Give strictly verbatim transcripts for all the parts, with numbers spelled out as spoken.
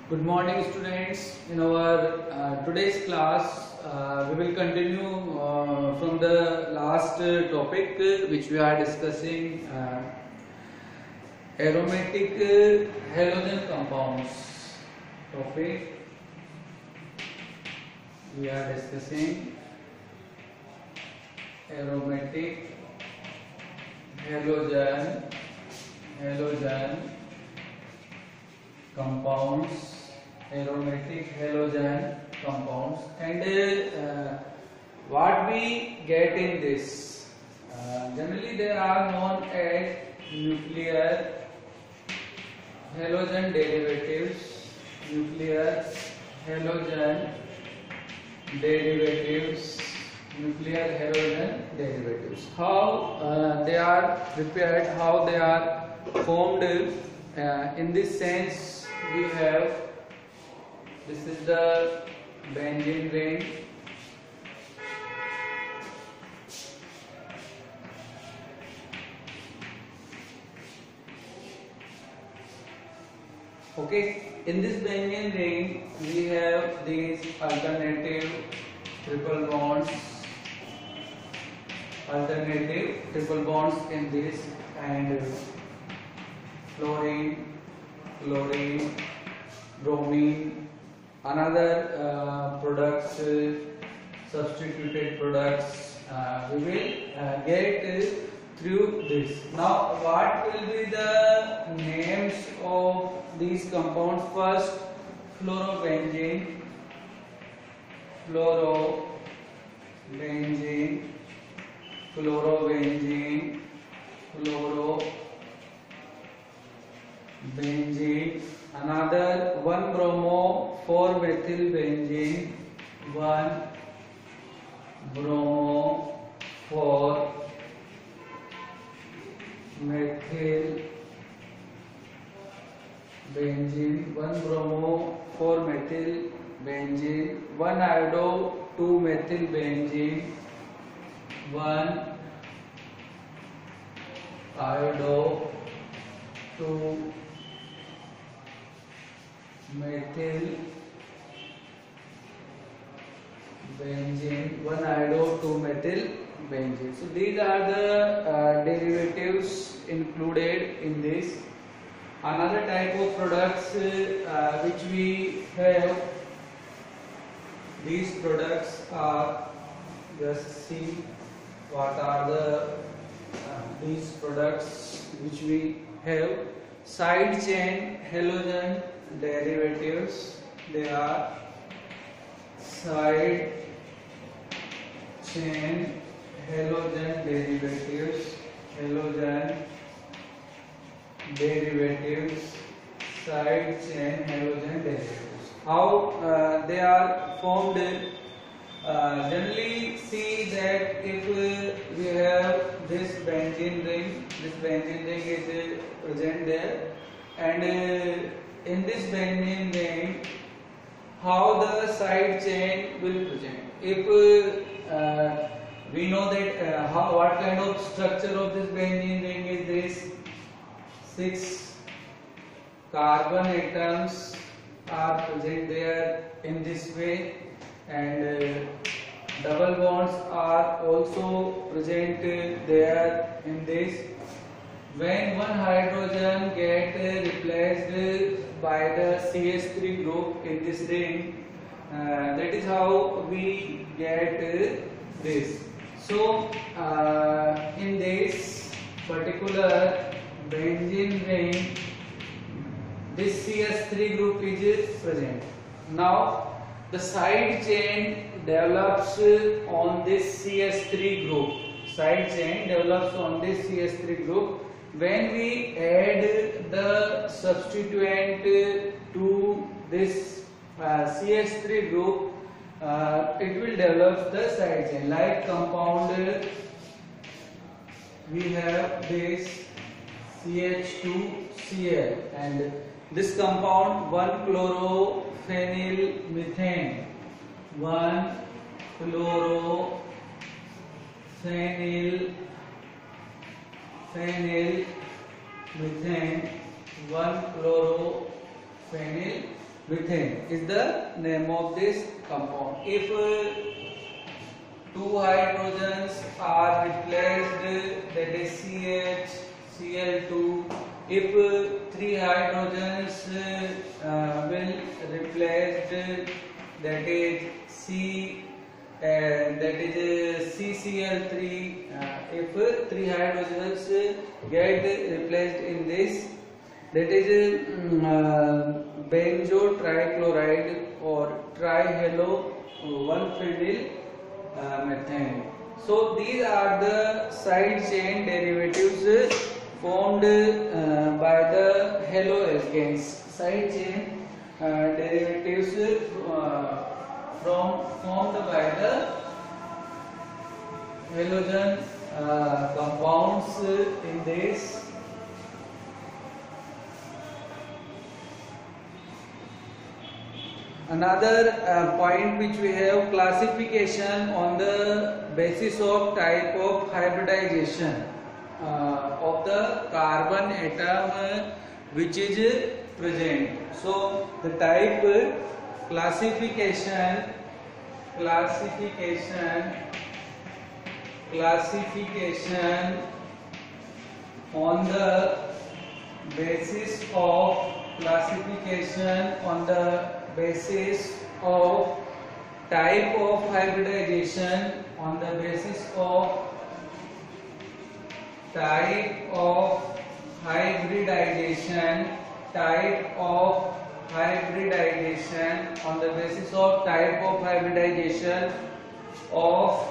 Good morning, students. In our uh, today's class, uh, we will continue uh, from the last uh, topic uh, which we are discussing uh, aromatic uh, halogen compounds. Topic we are discussing aromatic halogen halogen compounds aromatic halogen compounds and uh, what we get in this uh, generally they are known as nuclear halogen derivatives nuclear halogen derivatives nuclear halogen derivatives how uh, they are prepared, how they are formed. Uh, in this sense we have, this is the benzene ring, okay. In this benzene ring we have these alternative triple bonds alternative triple bonds in this, and fluorine, chlorine, bromine, another uh, products, uh, substituted products uh, we will uh, get uh, through this. Now, what will be the names of these compounds? First, fluorobenzene, fluorobenzene, fluorobenzene, fluoro. Benzene, another one bromo four methyl benzene, one bromo four methyl benzene, one bromo four methyl benzene, one iodo two methyl benzene, one iodo two methyl benzene, one iodo two methyl benzene. So these are the uh, derivatives included in this. Another type of products uh, which we have, these products are, just see what are the uh, these products which we have. Side chain halogen derivatives, they are side chain halogen derivatives, halogen derivatives, side chain halogen derivatives. How uh, they are formed? Uh, generally see that if uh, we have this benzene ring, this benzene ring is uh, present there, and uh, in this benzene ring, how the side chain will present. If uh, uh, we know that uh, how, what kind of structure of this benzene ring is this, six carbon atoms are present there in this way, and uh, double bonds are also present uh, there in this. When one hydrogen get uh, replaced uh, by the C H three group in this ring, uh, that is how we get uh, this. So uh, in this particular benzene ring, this C H three group is present. Now the side chain develops on this C H three group. Side chain develops on this C H three group. When we add the substituent to this uh, C H three group, uh, it will develop the side chain. Like compound, we have this C H two C l, and this compound one chlorophenyl methane, one chlorophenyl phenyl methane, one chlorophenyl Methane is the name of this compound. If uh, two hydrogens are replaced, that is C H C L two. If uh, three hydrogens uh, will replaced, that is C and that is C C L three. Uh, if uh, three hydrogens get replaced in this, that is uh, benzo trichloride or trihalo one phenyl uh, methane. So these are the side chain derivatives formed uh, by the haloalkanes. Side chain uh, derivatives uh, from formed by the halogen uh, compounds in this. Another uh, point which we have, classification on the basis of type of hybridization uh, of the carbon atom uh, which is present. So the type uh, classification classification classification on the basis of classification on the basis of type of hybridization on the basis of type of hybridization type of hybridization on the basis of type of hybridization of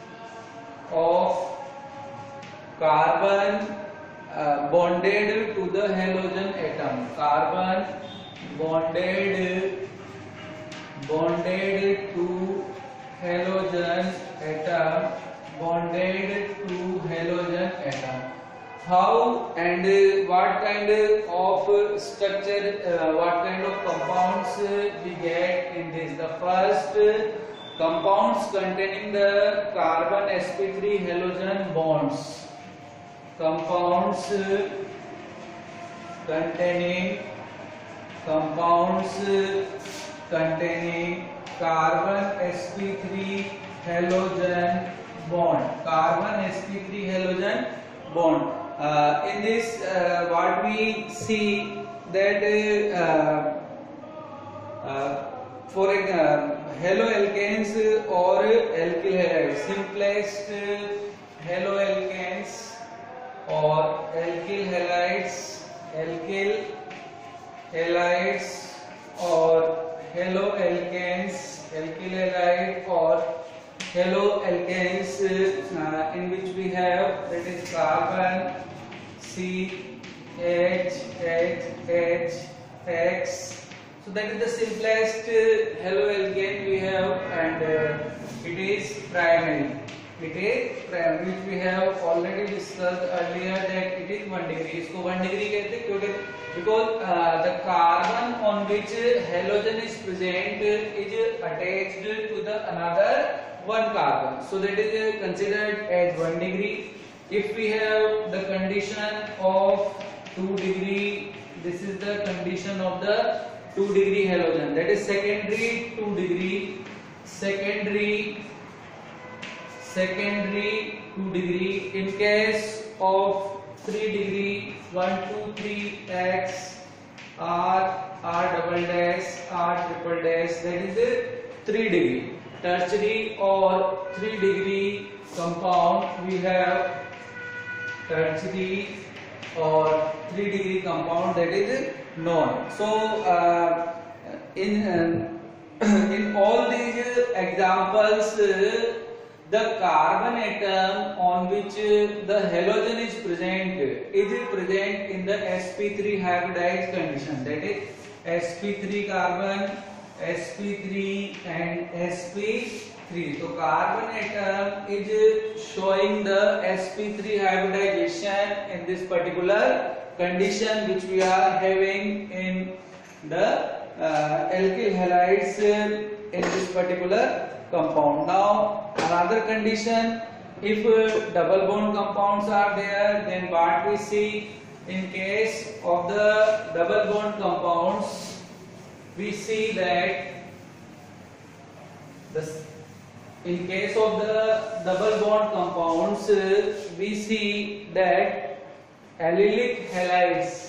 of carbon uh, bonded to the halogen atom. Carbon bonded bonded to halogen atom bonded to halogen atom. How and uh, what kind of structure, uh, what kind of compounds uh, we get in this? The first uh, compounds containing the carbon s p three halogen bonds. Compounds uh, containing compounds uh, containing carbon s p three halogen bond. Carbon s p three halogen bond. Uh, in this, uh, what we see that uh, uh, for uh, haloalkanes or alkyl halides, simplest haloalkanes or alkyl halides, alkyl halides or haloalkanes, alkyl halide or haloalkanes uh, in which we have, that is carbon C H H H X. So that is the simplest uh, haloalkane we have, and uh, it is primary. It is primary, which we have already discussed earlier that it is one degree. इसको one degree कहते हैं क्योंकि because uh, the carbon on which halogen is present is attached to the another one carbon, so that is considered as one degree. If we have the condition of two degree, this is the condition of the two degree halogen, that is secondary two degree, secondary secondary two degree. In case of three degree, one two three X R R double dash R triple dash, that is the three degree. Tertiary or three degree compound, we have tertiary or three degree compound, that is known. So uh, in uh, in all these examples, uh, the carbon atom on which uh, the halogen is present is present in the s p three hybridized condition, that is s p three carbon, s p three and s p three. So carbon atom is showing the s p three hybridization in this particular condition which we are having in the uh, alkyl halides uh, in this particular compound. Now another condition, if uh, double bond compounds are there, then what we see in case of the double bond compounds, we see that the in case of the double bond compounds, we see that allylic halides,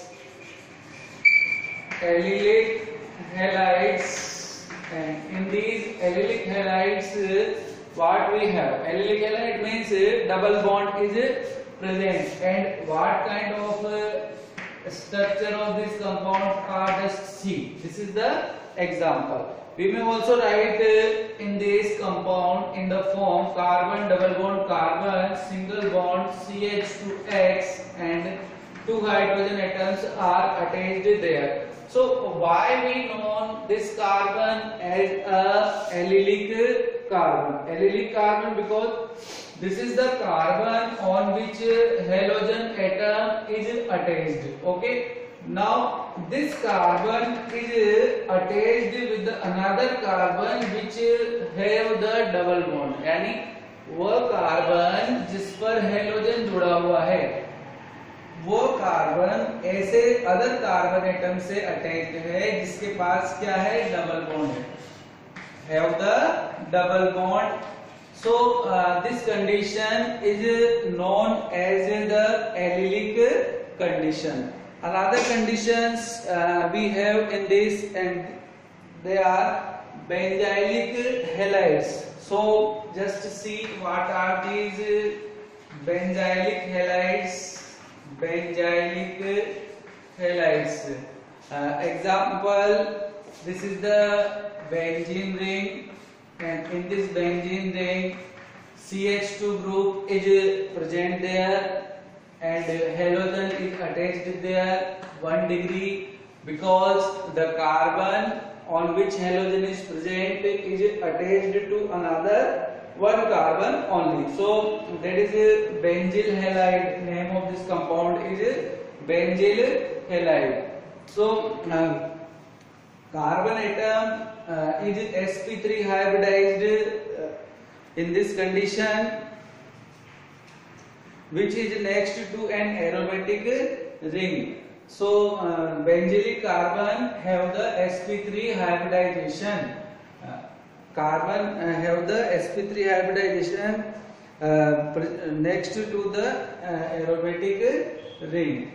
allylic halides, and in these allylic halides, what we have? Allylic halide means double bond is present, and what kind of uh, structure of this compound are just see. This is the example. We may also write uh, in this compound in the form carbon double bond carbon single bond C H two X and two hydrogen atoms are attached there. So why we know this carbon as a allylic carbon? Allylic carbon because this is the carbon on which halogen atom is attached. Okay. Now this carbon is attached with another carbon which have the double bond, यानी वो carbon जिस पर halogen जुड़ा हुआ है वो carbon ऐसे other carbon atom से अटैच्ड है जिसके पास क्या है? डबल बॉन्ड है, have the double bond. So uh, this condition is known as the allylic condition. Another conditions uh, we have in this, and they are benzylic halides. So just see what are these benzylic halides. Benzylic halides. Uh, example: this is the benzene ring, and in this benzene ring, C H two group is present there. And halogen is attached there one degree because the carbon on which halogen is present is attached to another one carbon only. So that is a benzyl halide. Name of this compound is benzyl halide. So uh, carbon atom uh, is S p three hybridized uh, in this condition, which is next to an aromatic ring. So uh, benzylic carbon have the S p three hybridization. Uh, carbon uh, have the S p three hybridization uh, next to the uh, aromatic ring.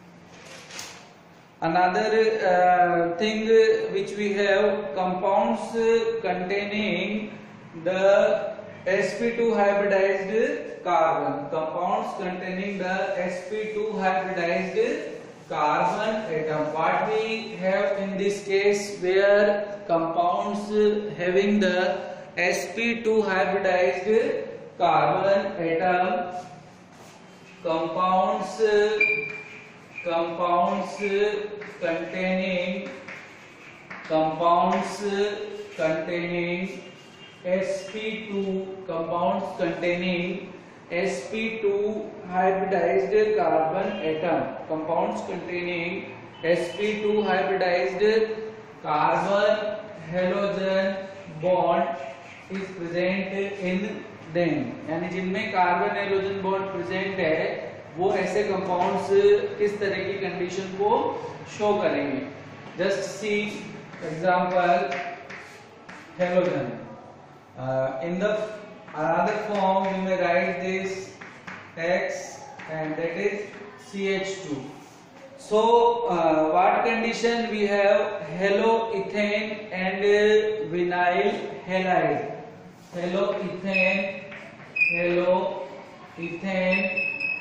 Another uh, thing which we have, compounds containing the S p two hybridized carbon. Compounds containing the S p two hybridized carbon atom. What we have in this case, where compounds having the S p two hybridized carbon atom, compounds compounds containing compounds containing S p two compounds containing S p two hybridized carbon atom. Compounds containing S p two hybridized carbon halogen bond is present in them. यानी जिनमें carbon halogen bond present है वो ऐसे compounds किस तरह की condition को show करेंगे. Just see example halogen. In the another form we may write this X, and that is C H two. So uh, what condition we have? Haloethane and uh, vinyl halide. Haloethane, haloethane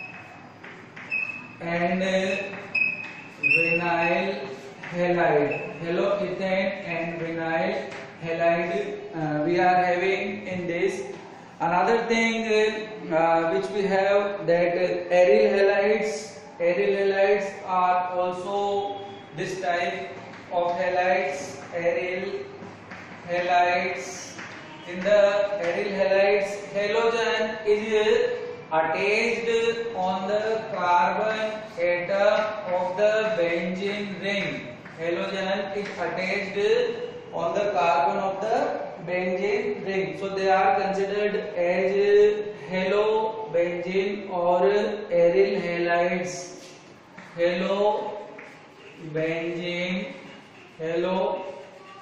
and uh, vinyl halide. Haloethane and vinyl halide uh, we are having in this. Another thing uh, which we have, that uh, aryl halides. Aryl halides are also this type of halides. Aryl halides. In the aryl halides, halogen is attached on the carbon atom of the benzene ring. Halogen is attached on the carbon of the benzene ring. So they are considered as halobenzene or aryl halides. Halobenzene, halobenzene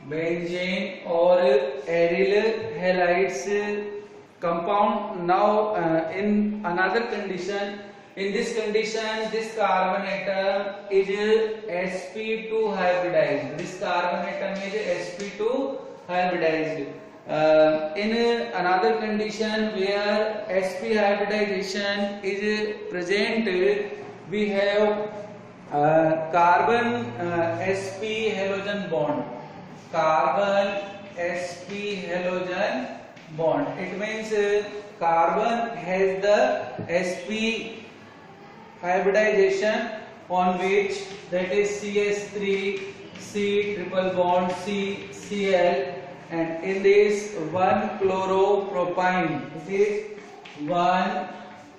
benzene or aryl halides compound. Now uh, in another condition, in this condition this carbon atom is s p two hybridized. This carbon atom is s p two hybridized. Uh, in another condition where sp hybridization is present, we have uh, carbon uh, sp halogen bond. Carbon sp halogen bond. It means uh, carbon has the sp hybridization on which, that is C H three, C triple bond C, Cl, and in this one chloropropene. It is one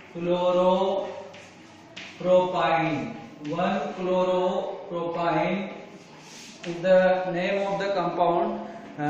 chloropropene. One chloropropene is the name of the compound.